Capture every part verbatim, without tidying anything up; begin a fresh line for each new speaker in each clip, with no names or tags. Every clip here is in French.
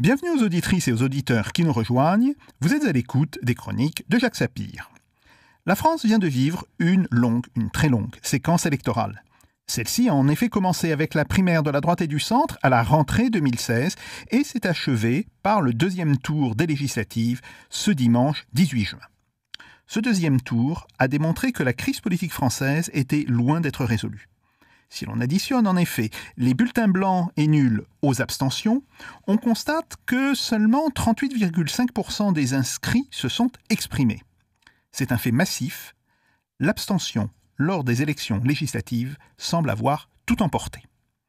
Bienvenue aux auditrices et aux auditeurs qui nous rejoignent. Vous êtes à l'écoute des chroniques de Jacques Sapir. La France vient de vivre une longue, une très longue séquence électorale. Celle-ci a en effet commencé avec la primaire de la droite et du centre à la rentrée deux mille seize et s'est achevée par le deuxième tour des législatives ce dimanche dix-huit juin. Ce deuxième tour a démontré que la crise politique française était loin d'être résolue. Si l'on additionne en effet les bulletins blancs et nuls aux abstentions, on constate que seulement trente-huit virgule cinq pour cent des inscrits se sont exprimés. C'est un fait massif. L'abstention lors des élections législatives semble avoir tout emporté.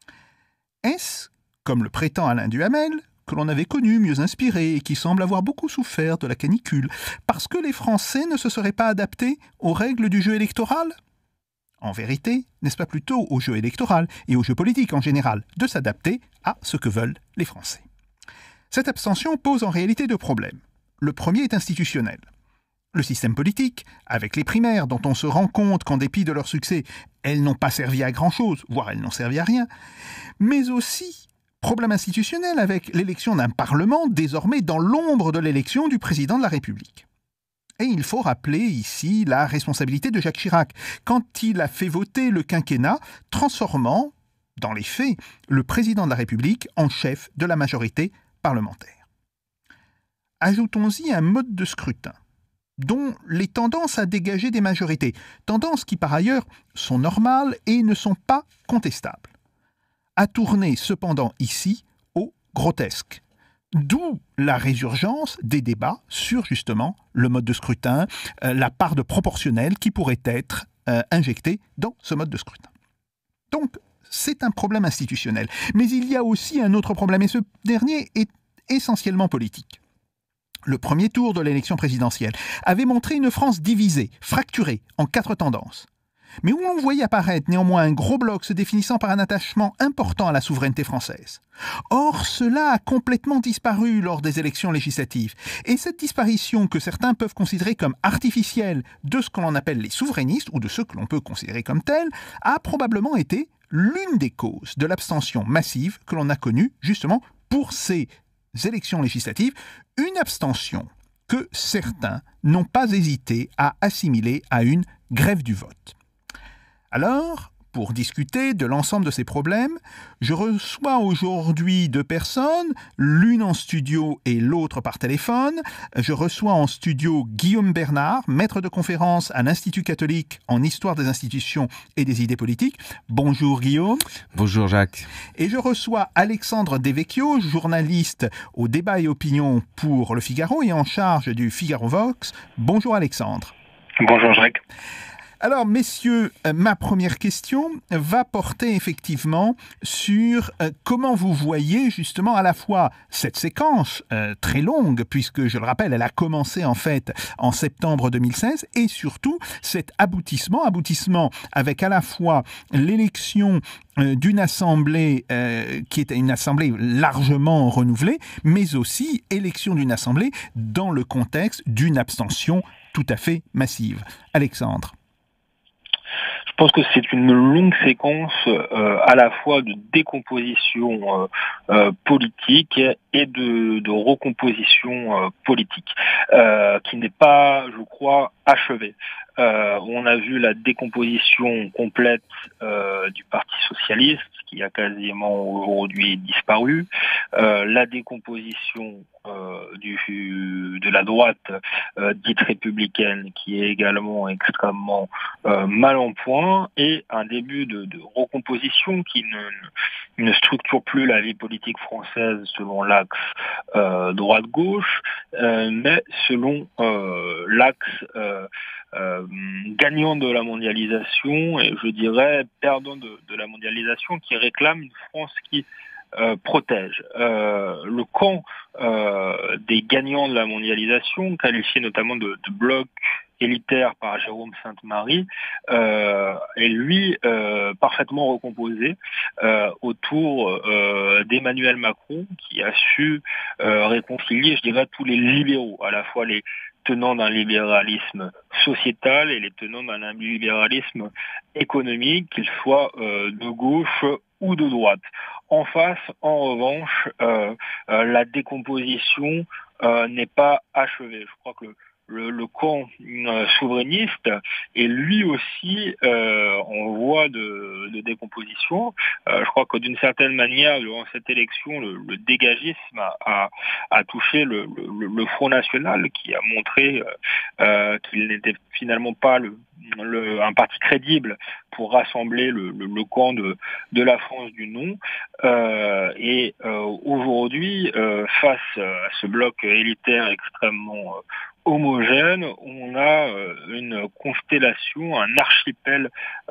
Est-ce, comme le prétend Alain Duhamel, que l'on avait connu mieux inspiré et qui semble avoir beaucoup souffert de la canicule, parce que les Français ne se seraient pas adaptés aux règles du jeu électoral ? En vérité, n'est-ce pas plutôt au jeu électoral et au jeu politique en général de s'adapter à ce que veulent les Français ? Cette abstention pose en réalité deux problèmes. Le premier est institutionnel. Le système politique, avec les primaires dont on se rend compte qu'en dépit de leur succès, elles n'ont pas servi à grand-chose, voire elles n'ont servi à rien, mais aussi problème institutionnel avec l'élection d'un Parlement désormais dans l'ombre de l'élection du président de la République. Et il faut rappeler ici la responsabilité de Jacques Chirac, quand il a fait voter le quinquennat, transformant, dans les faits, le président de la République en chef de la majorité parlementaire. Ajoutons-y un mode de scrutin, dont les tendances à dégager des majorités, tendances qui par ailleurs sont normales et ne sont pas contestables, a tourné cependant ici au grotesque. D'où la résurgence des débats sur justement le mode de scrutin, euh, la part de proportionnel qui pourrait être euh, injectée dans ce mode de scrutin. Donc, c'est un problème institutionnel. Mais il y a aussi un autre problème, et ce dernier est essentiellement politique. Le premier tour de l'élection présidentielle avait montré une France divisée, fracturée en quatre tendances, mais où l'on voyait apparaître néanmoins un gros bloc se définissant par un attachement important à la souveraineté française. Or, cela a complètement disparu lors des élections législatives, et cette disparition que certains peuvent considérer comme artificielle de ce que l'on appelle les souverainistes, ou de ceux que l'on peut considérer comme tels, a probablement été l'une des causes de l'abstention massive que l'on a connue justement pour ces élections législatives, une abstention que certains n'ont pas hésité à assimiler à une grève du vote. Alors, pour discuter de l'ensemble de ces problèmes, je reçois aujourd'hui deux personnes, l'une en studio et l'autre par téléphone. Je reçois en studio Guillaume Bernard, maître de conférence à l'Institut catholique en histoire des institutions et des idées politiques. Bonjour Guillaume.
Bonjour Jacques.
Et je reçois Alexandre Devecchio, journaliste au débat et opinion pour Le Figaro et en charge du Figaro Vox. Bonjour Alexandre.
Bonjour Jacques.
Alors, messieurs, ma première question va porter effectivement sur euh, comment vous voyez justement à la fois cette séquence euh, très longue, puisque je le rappelle, elle a commencé en fait en septembre deux mille seize, et surtout cet aboutissement, aboutissement avec à la fois l'élection euh, d'une assemblée euh, qui était une assemblée largement renouvelée, mais aussi élection d'une assemblée dans le contexte d'une abstention tout à fait massive. Alexandre.
Je pense que c'est une longue séquence euh, à la fois de décomposition euh, euh, politique et de, de recomposition euh, politique, euh, qui n'est pas, je crois, achevée. Euh, on a vu la décomposition complète euh, du Parti socialiste, qui a quasiment aujourd'hui disparu, euh, la décomposition euh, du, de la droite euh, dite républicaine, qui est également extrêmement euh, mal en point, et un début de, de recomposition qui ne, ne structure plus la vie politique française selon l'axe euh, droite-gauche, euh, mais selon euh, l'axe euh, Euh, gagnant de la mondialisation et je dirais perdant de, de la mondialisation, qui réclame une France qui euh, protège. Euh, le camp euh, des gagnants de la mondialisation, qualifié notamment de, de bloc élitaire par Jérôme Sainte-Marie euh, est lui euh, parfaitement recomposé euh, autour euh, d'Emmanuel Macron, qui a su euh, réconcilier, je dirais, tous les libéraux, à la fois les tenants d'un libéralisme sociétal et les tenants d'un libéralisme économique, qu'ils soient euh, de gauche ou de droite. En face, en revanche, euh, euh, la décomposition euh, n'est pas achevée. Je crois que le Le, le camp euh, souverainiste est lui aussi euh, en voie de, de décomposition. Euh, je crois que d'une certaine manière, durant cette élection, le, le dégagisme a, a, a touché le, le, le Front National, qui a montré euh, qu'il n'était finalement pas le, le, un parti crédible pour rassembler le, le, le camp de, de la France du non. Euh, et euh, aujourd'hui, euh, face à ce bloc élitaire extrêmement euh, homogène, on a une constellation, un archipel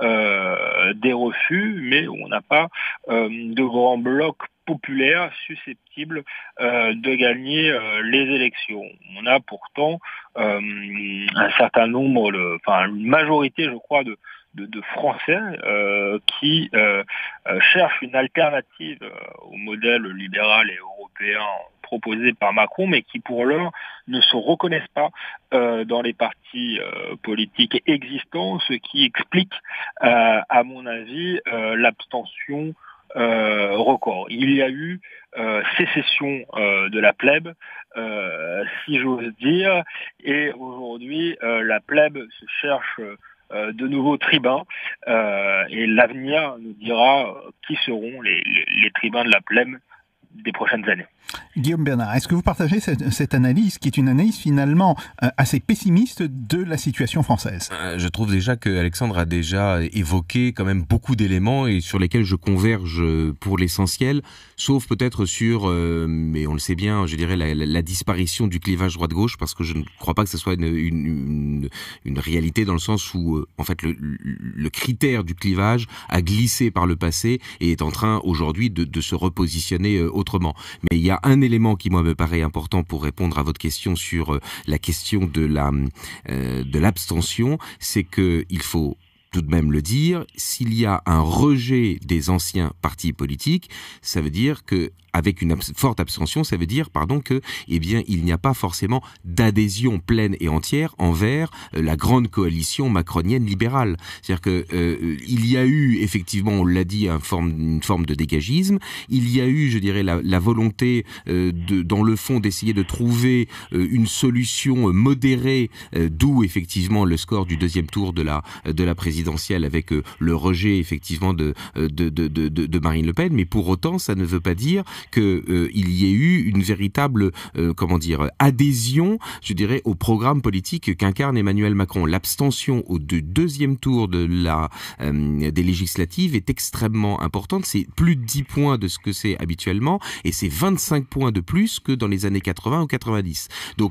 euh, des refus, mais on n'a pas euh, de grands blocs populaires susceptibles euh, de gagner euh, les élections. On a pourtant euh, un certain nombre, de, enfin une majorité, je crois, de De, de Français euh, qui euh, euh, cherchent une alternative euh, au modèle libéral et européen proposé par Macron, mais qui pour l'heure ne se reconnaissent pas euh, dans les partis euh, politiques existants, ce qui explique, euh, à mon avis, euh, l'abstention euh, record. Il y a eu euh, sécession euh, de la plèbe, euh, si j'ose dire, et aujourd'hui, euh, la plèbe se cherche Euh, de nouveaux tribuns, euh, et l'avenir nous dira euh, qui seront les, les, les tribuns de la plèbe des prochaines années.
Guillaume Bernard, est-ce que vous partagez cette, cette analyse, qui est une analyse finalement euh, assez pessimiste de la situation française ?
euh, Je trouve déjà que Alexandre a déjà évoqué quand même beaucoup d'éléments et sur lesquels je converge pour l'essentiel, sauf peut-être sur, euh, mais on le sait bien, je dirais la, la, la disparition du clivage droite-gauche, parce que je ne crois pas que ce soit une, une, une, une réalité dans le sens où euh, en fait le, le critère du clivage a glissé par le passé et est en train aujourd'hui de, de se repositionner euh, autrement. Mais il y a un élément qui moi me paraît important pour répondre à votre question sur euh, la question de la euh, de l'abstention, c'est que il faut tout de même le dire, s'il y a un rejet des anciens partis politiques, ça veut dire que avec une abs- forte abstention, ça veut dire, pardon, que, eh bien, il n'y a pas forcément d'adhésion pleine et entière envers euh, la grande coalition macronienne libérale. C'est-à-dire que euh, il y a eu effectivement, on l'a dit, un forme, une forme de dégagisme. Il y a eu, je dirais, la, la volonté, euh, de, dans le fond, d'essayer de trouver euh, une solution modérée, euh, d'où effectivement le score du deuxième tour de la de la présidentielle, avec euh, le rejet effectivement de de, de de de Marine Le Pen. Mais pour autant, ça ne veut pas dire qu'il euh, y ait eu une véritable, euh, comment dire, adhésion, je dirais, au programme politique qu'incarne Emmanuel Macron. L'abstention au de deuxième tour de la euh, des législatives est extrêmement importante. C'est plus de dix points de ce que c'est habituellement, et c'est vingt-cinq points de plus que dans les années quatre-vingts ou quatre-vingt-dix. Donc,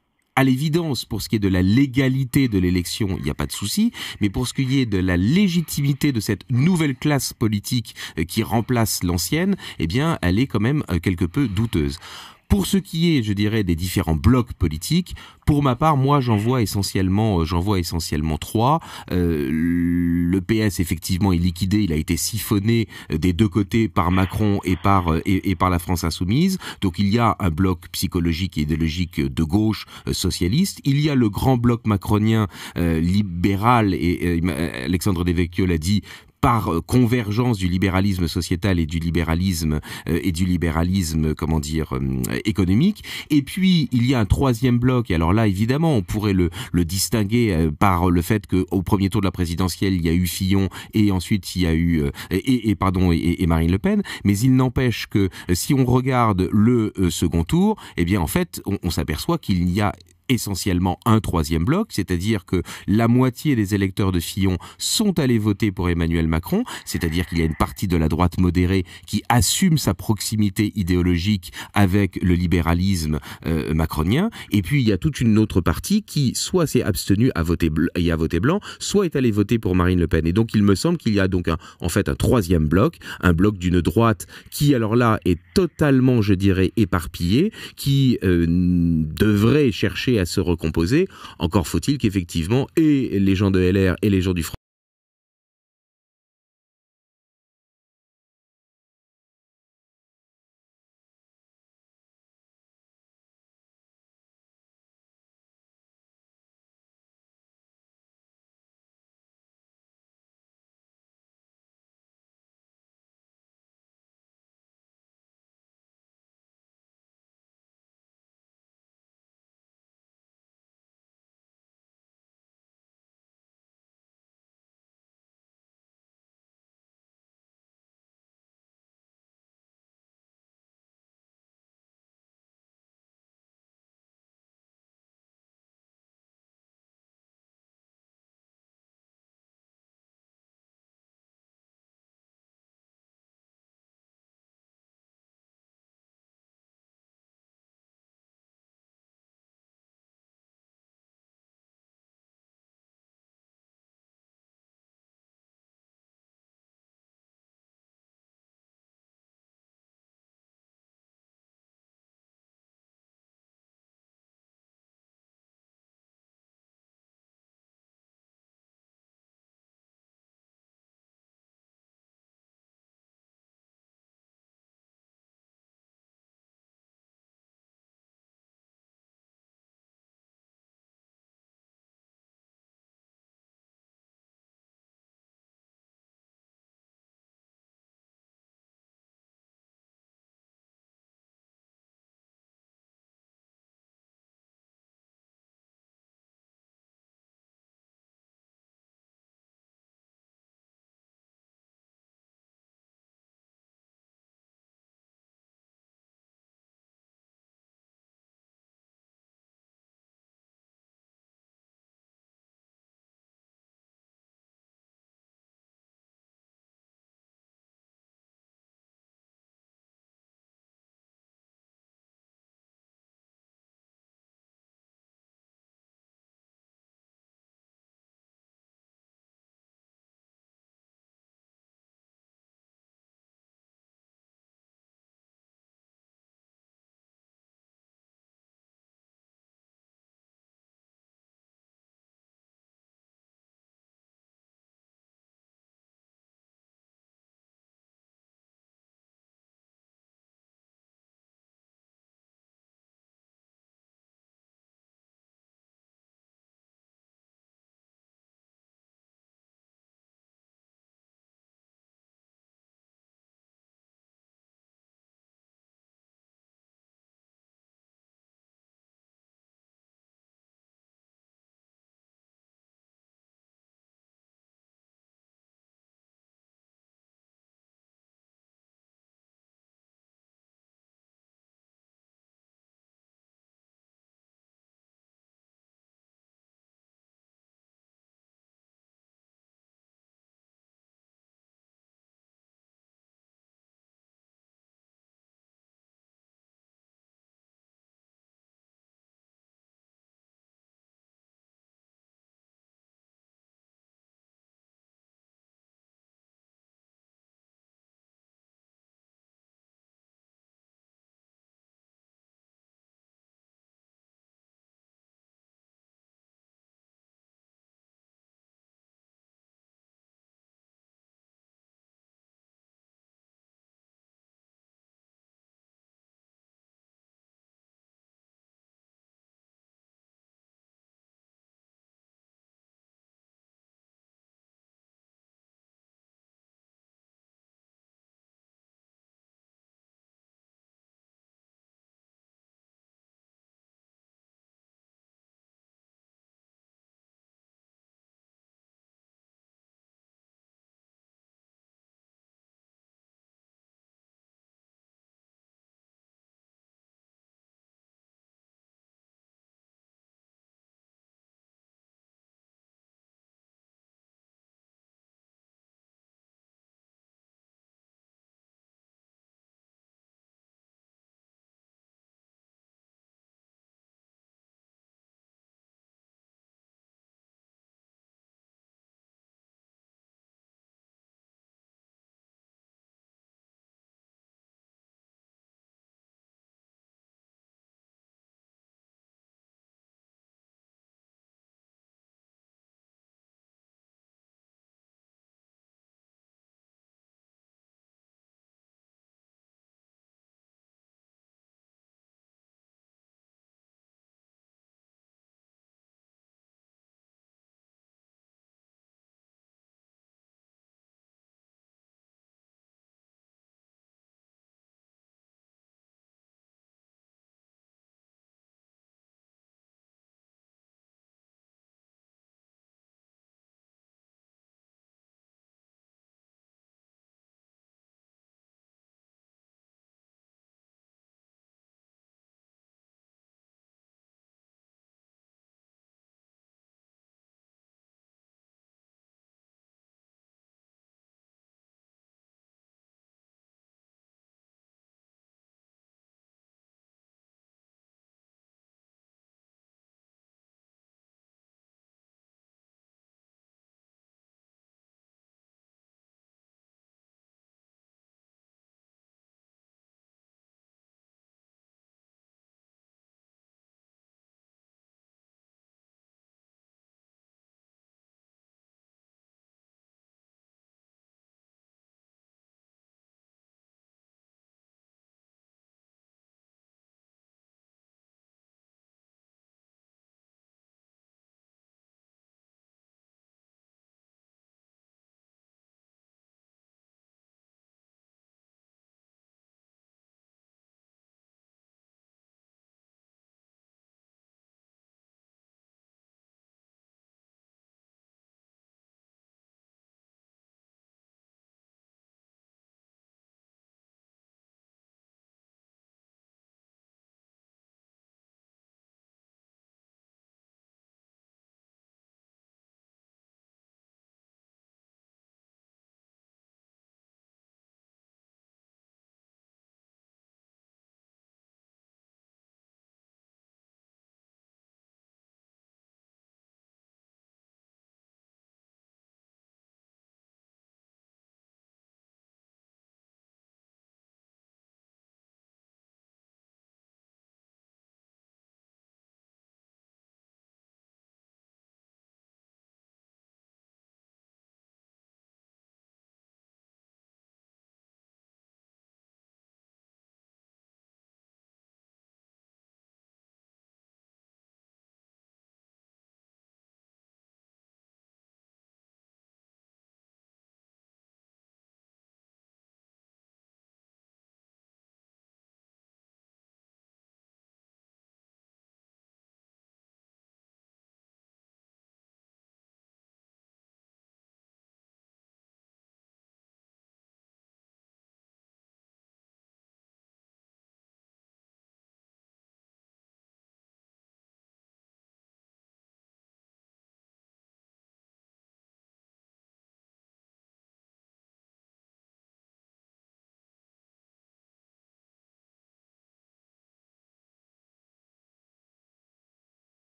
à l'évidence, pour ce qui est de la légalité de l'élection, il n'y a pas de souci, mais pour ce qui est de la légitimité de cette nouvelle classe politique qui remplace l'ancienne, eh bien, elle est quand même quelque peu douteuse. Pour ce qui est, je dirais, des différents blocs politiques, pour ma part, moi, j'en vois essentiellement, j'en vois essentiellement trois. Euh, le P S, effectivement, est liquidé. Il a été siphonné des deux côtés par Macron et par et, et par la France insoumise. Donc, il y a un bloc psychologique et idéologique de gauche euh, socialiste. Il y a le grand bloc macronien euh, libéral, et euh, Alexandre Devecchio l'a dit, par convergence du libéralisme sociétal et du libéralisme euh, et du libéralisme, comment dire, euh, économique. Et puis il y a un troisième bloc. Et alors là, évidemment, on pourrait le, le distinguer euh, par le fait qu'au premier tour de la présidentielle, il y a eu Fillon et ensuite il y a eu euh, et, et pardon et, et Marine Le Pen. Mais il n'empêche que euh, si on regarde le euh, second tour, eh bien en fait, on, on s'aperçoit qu'il y a essentiellement un troisième bloc, c'est-à-dire que la moitié des électeurs de Fillon sont allés voter pour Emmanuel Macron, c'est-à-dire qu'il y a une partie de la droite modérée qui assume sa proximité idéologique avec le libéralisme euh, macronien, et puis il y a toute une autre partie qui soit s'est abstenue à voter bl- et à voter blanc, soit est allée voter pour Marine Le Pen. Et donc il me semble qu'il y a donc un, en fait un troisième bloc, un bloc d'une droite qui alors là est totalement, je dirais, éparpillé, qui euh, devrait chercher et à se recomposer. Encore faut-il qu'effectivement, et les gens de L R et les gens du Front